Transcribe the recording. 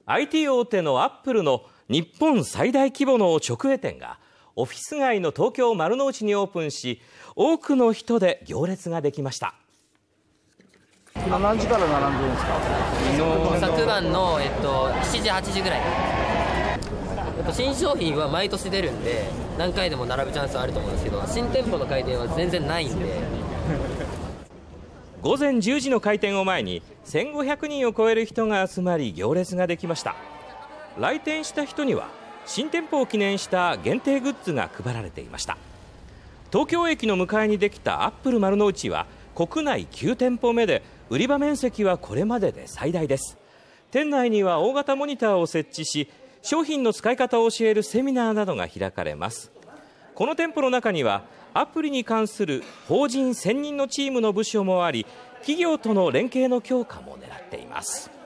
IT 大手のアップルの日本最大規模の直営店がオフィス街の東京丸の内にオープンし、多くの人で行列ができました。 今何時から並んでるんですか？ 昨晩の、7時8時ぐらい。新商品は毎年出るんで何回でも並ぶチャンスはあると思うんですけど、新店舗の開店は全然ないんで。 午前10時の開店を前に1500人を超える人が集まり、行列ができました。来店した人には新店舗を記念した限定グッズが配られていました。東京駅の向かいにできたアップル丸の内は国内9店舗目で、売り場面積はこれまでで最大です。店内には大型モニターを設置し、商品の使い方を教えるセミナーなどが開かれます。この店舗の中にはアプリに関する法人専任のチームの部署もあり、企業との連携の強化も狙っています。